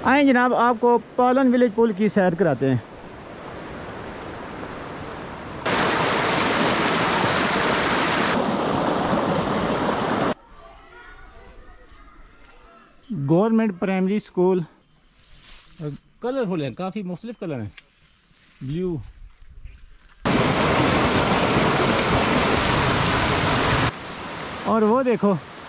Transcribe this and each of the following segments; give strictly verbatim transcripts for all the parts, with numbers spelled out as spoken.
आए जनाब, आपको पालन विलेज पुल की सैर कराते हैं। गवर्नमेंट प्राइमरी स्कूल कलरफुल है, काफ़ी मुख्तलिफ कलर हैं, ब्लू। और वो देखो,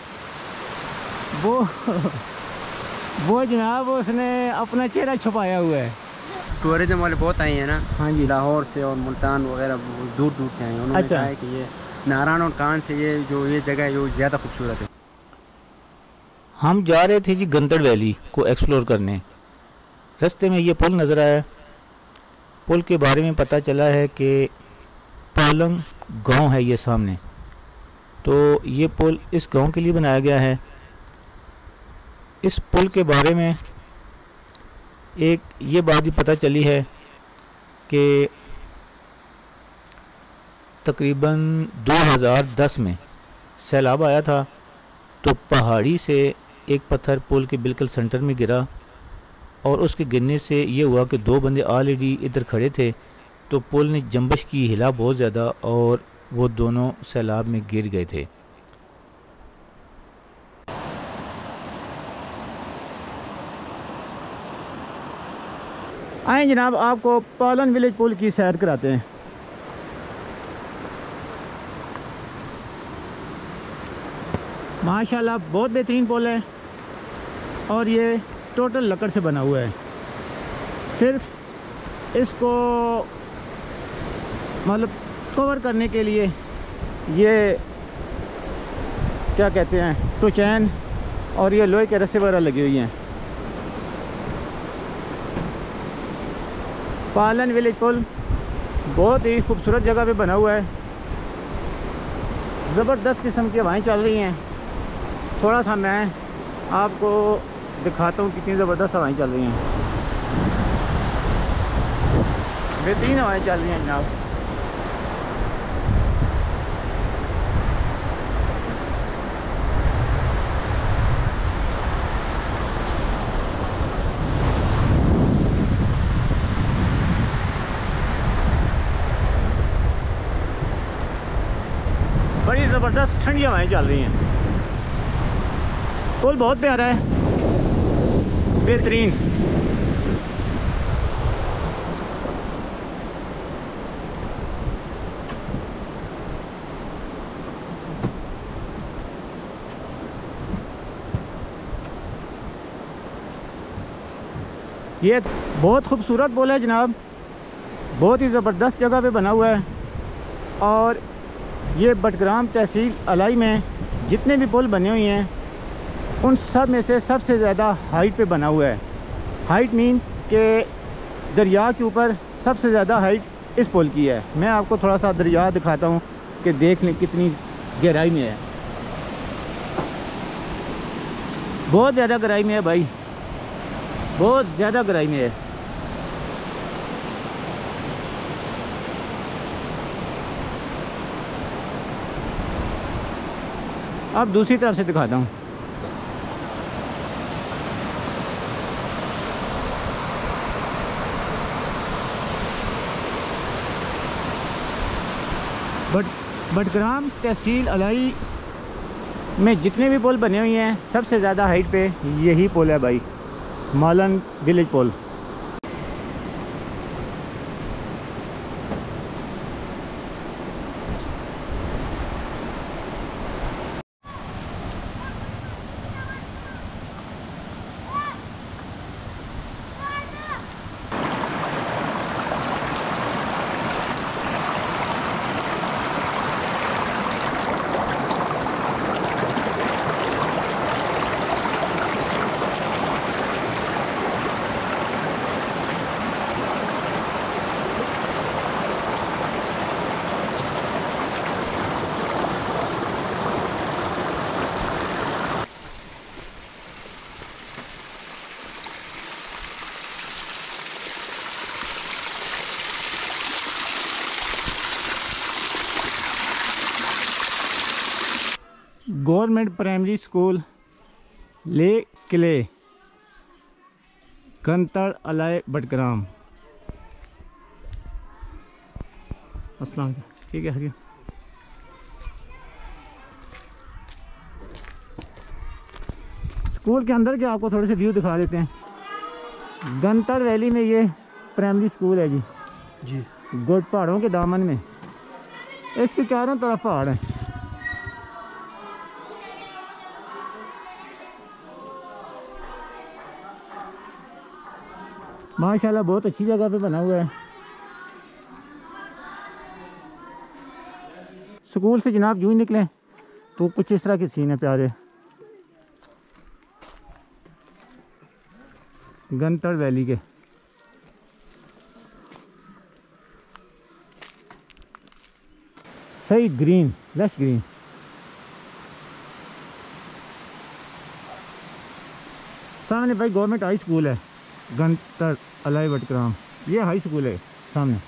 वो वो जनाब उसने अपना चेहरा छुपाया हुआ है। टूरिज्म वाले बहुत आए हैं ना। हाँ जी, लाहौर से और मुल्तान वगैरह दूर दूर से आए हैं। उन्होंने अच्छा। कहा है कि ये नारायण और कान से ये जो ये जगह है जो ज़्यादा खूबसूरत है। हम जा रहे थे जी गंदड़ वैली को एक्सप्लोर करने। रास्ते में ये पुल नज़र आया। पुल के बारे में पता चला है कि पालंग गांव है ये सामने, तो ये पुल इस गांव के लिए बनाया गया है। इस पुल के बारे में एक ये बात भी पता चली है कि तकरीबन दो हज़ार दस में सैलाब आया था, तो पहाड़ी से एक पत्थर पुल के बिल्कुल सेंटर में गिरा और उसके गिरने से ये हुआ कि दो बंदे ऑलरेडी इधर खड़े थे, तो पुल ने जंबश की, हिला बहुत ज़्यादा और वो दोनों सैलाब में गिर गए थे। आए जनाब, आपको पालन विलेज पुल की सैर कराते हैं। माशाल्लाह बहुत बेहतरीन पुल है और ये टोटल लकड़ से बना हुआ है। सिर्फ इसको मतलब कवर करने के लिए ये क्या कहते हैं, तो चैन और ये लोहे के रस्से वगैरह लगी हुई हैं। पालन विलेज पुल बहुत ही खूबसूरत जगह पे बना हुआ है। ज़बरदस्त किस्म की हवाएं चल रही हैं। थोड़ा सा मैं आपको दिखाता हूँ कितनी ज़बरदस्त हवाएं चल रही हैं। बेहतरीन हवाएं चल रही हैं जनाब। बड़ी ज़बरदस्त ठंडी हवाएं चल रही हैं। पुल बहुत प्यारा है, बेहतरीन। ये बहुत खूबसूरत पुल है जनाब, बहुत ही ज़बरदस्त जगह पे बना हुआ है। और ये बटग्राम तहसील अलाई में जितने भी पुल बने हुए हैं उन सब में से सबसे ज़्यादा हाइट पे बना हुआ है। हाइट मीन के दरिया के ऊपर सबसे ज़्यादा हाइट इस पुल की है। मैं आपको थोड़ा सा दरिया दिखाता हूँ कि देख लें कितनी गहराई में है। बहुत ज़्यादा गहराई में है भाई, बहुत ज़्यादा गहराई में है। अब दूसरी तरफ से दिखाता हूँ। बट बटग्राम तहसील अलाई में जितने भी पुल बने हुए हैं सबसे ज़्यादा हाइट पे यही पुल है भाई, मालन विलेज पुल। गवर्नमेंट प्राइमरी स्कूल ले किले गंतड़ अलाय बटग्राम। अस्सलाम वालेकुम। ठीक है हरिया। स्कूल के अंदर के आपको थोड़े से व्यू दिखा देते हैं। गंतड़ वैली में ये प्राइमरी स्कूल है जी जी। गोड पहाड़ों के दामन में, इसके चारों तरफ पहाड़ हैं। माशाल्लाह बहुत अच्छी जगह पे बना हुआ है। स्कूल से जनाब यूँ ही निकले तो कुछ इस तरह के सीन है प्यारे। गंतड़ वैली के सही ग्रीन, लश ग्रीन। सामने भाई गवर्नमेंट हाई स्कूल है गंतड़ अलाय बटग्राम, ये हाई स्कूल है सामने।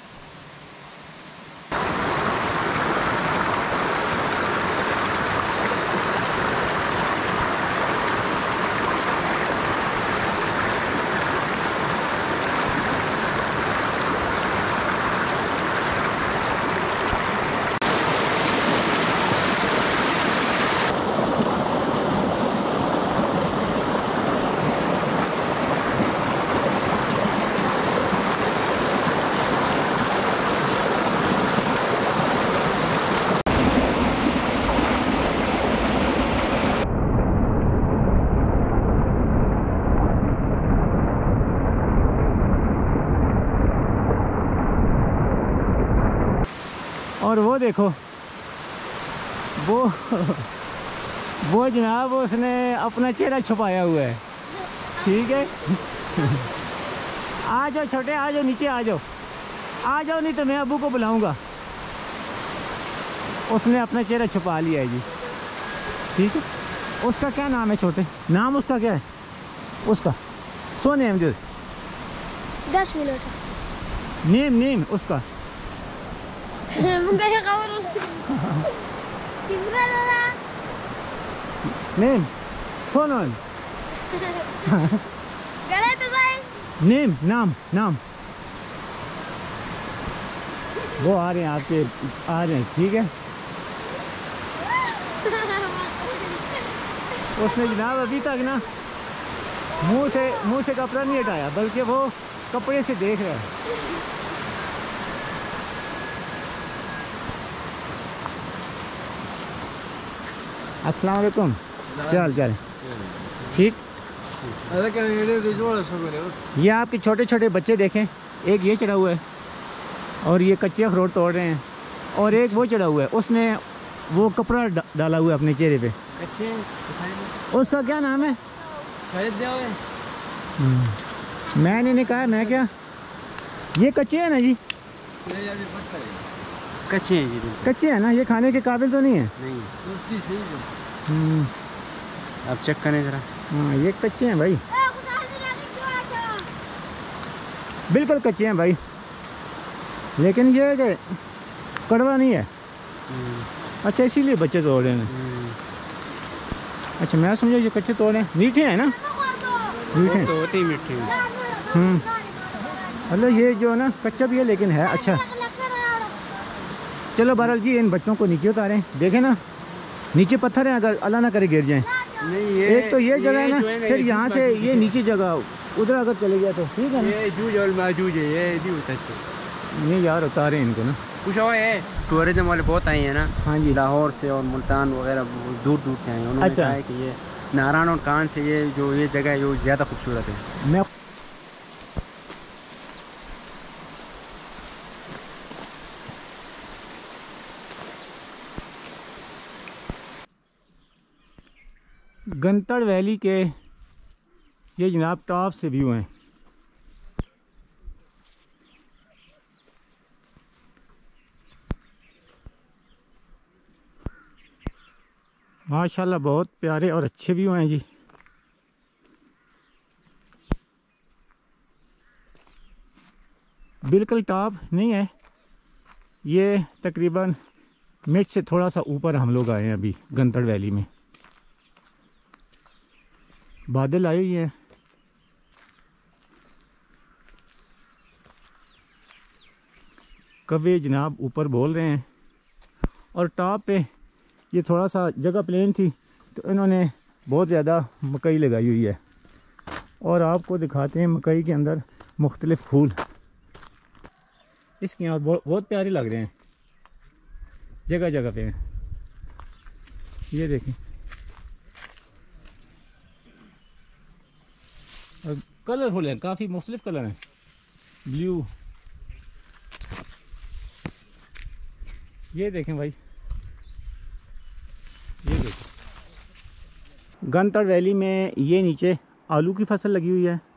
और वो देखो वो वो जनाब उसने अपना चेहरा छुपाया हुआ है। ठीक है आ जाओ छोटे, आ जाओ नीचे, आ जाओ आ जाओ, नहीं तो मैं अबू को बुलाऊंगा। उसने अपना चेहरा छुपा लिया है जी। ठीक है, उसका क्या नाम है छोटे? नाम उसका क्या है? उसका सो नेम जो दस मिनट नेम नेम उसका नेम सोनल नेम नाम नाम वो आ रहे हैं आपके, आ रहे हैं। ठीक है, उसने जनाब अभी तक ना मुंह से मुंह से कपड़ा नहीं हटाया, बल्कि वो कपड़े से देख रहा है। अस्सलाम वालेकुम, क्या हाल चाल है? ठीक। ये आपके छोटे छोटे बच्चे देखें, एक ये चढ़ा हुआ है और ये कच्चे अखरोट तोड़ रहे हैं, और एक वो चढ़ा हुआ है, उसने वो कपड़ा डाला हुआ है अपने चेहरे पे। कच्चे उसका क्या नाम है? शायद मैंने नहीं कहा, मैं क्या, ये कच्चे हैं ना जी? कच्चे हैं जी, कच्चे हैं ना, ये खाने के काबिल तो नहीं है? नहीं। हम्म, आप चेक करें जरा। हाँ ये कच्चे हैं भाई, बिल्कुल कच्चे हैं भाई, लेकिन ये है कि कड़वा नहीं है। अच्छा, इसीलिए बच्चे तोड़ रहे हैं। अच्छा, मैं समझा ये कच्चे तोड़ रहे हैं। मीठे हैं ना? मीठे हैं तो होते ही मीठे हैं। हम्म, मतलब ये जो है ना कच्चा भी है लेकिन है अच्छा। चलो बहरहाल जी, इन बच्चों को नीचे उतारें। देखें ना नीचे पत्थर हैं, अगर अल्लाह ना करे गिर जाएं। नहीं, ये एक तो ये जगह है ना, जो है फिर ये यहाँ से ये नीचे जगह उधर अगर चले गया तो ठीक है ना। ये जूझ और माजूज है, ये नहीं होता है। नहीं यार, उतारें इनको ना। कुछ और है, टूरिज्म वाले बहुत आए हैं ना। हाँ जी, लाहौर से और मुल्तान वगैरह दूर दूर से आए हैं। उन्होंने अच्छा। कहा है कि ये नारायण और कान से ये जो ये जगह है जो ज़्यादा खूबसूरत है। मैं गंतड़ वैली के ये जनाब टॉप से व्यू हैं। माशाल्लाह बहुत प्यारे और अच्छे व्यू हैं जी। बिल्कुल टॉप नहीं है ये, तकरीबन मिड से थोड़ा सा ऊपर हम लोग आए हैं अभी गंतड़ वैली में। बादल आए हुए हैं, कौवे जनाब ऊपर बोल रहे हैं। और टॉप पे ये थोड़ा सा जगह प्लेन थी तो इन्होंने बहुत ज़्यादा मकई लगाई हुई है। और आपको दिखाते हैं मकई के अंदर मुख्तलिफ फूल। इसके यहाँ बहुत बहुत प्यारे लग रहे हैं जगह जगह पे। ये देखें, और कलरफुल हैं, काफ़ी मुख्तलिफ कलर हैं। ब्लू, ये देखें भाई, ये देखें। गनतड़ वैली में ये नीचे आलू की फसल लगी हुई है।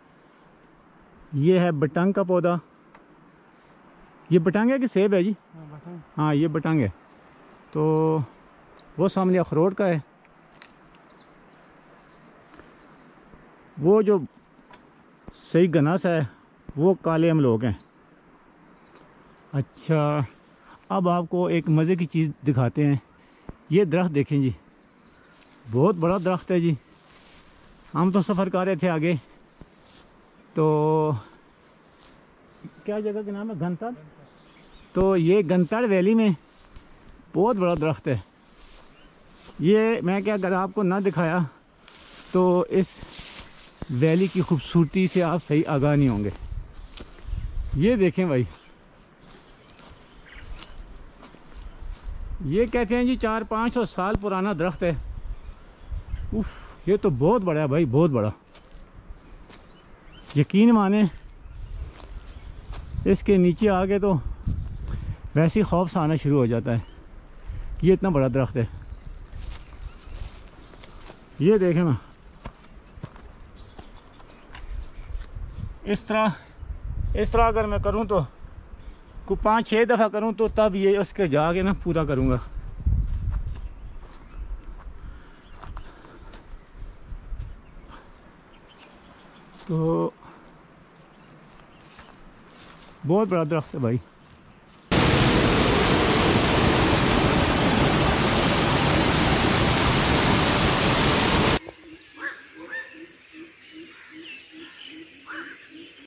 ये है बटंग का पौधा। ये बटंग है कि सेब है जी? हाँ, ये बटंग है। तो वो सामने अखरोट का है। वो जो सही घनास है वो काले अमलोग हैं। अच्छा, अब आपको एक मज़े की चीज़ दिखाते हैं। ये दरख्त देखें जी, बहुत बड़ा दरख्त है जी। हम तो सफ़र कर रहे थे आगे, तो क्या जगह का नाम है? गनतड़। तो ये गनतड़ वैली में बहुत बड़ा दरख्त है। ये मैं क्या अगर आपको ना दिखाया तो इस वैली की खूबसूरती से आप सही आगाह नहीं होंगे। ये देखें भाई, ये कहते हैं जी चार पाँच सौ साल पुराना दरख्त है। उफ, ये तो बहुत बड़ा है भाई, बहुत बड़ा। यकीन माने इसके नीचे आके तो वैसे ही खौफ सा आना शुरू हो जाता है। ये इतना बड़ा दरख्त है। ये देखें ना, इस तरह इस तरह अगर मैं करूं तो को पाँच छः दफ़ा करूं तो तब ये उसके जाके ना पूरा करूंगा। तो बहुत बड़ा दरख्त है भाई।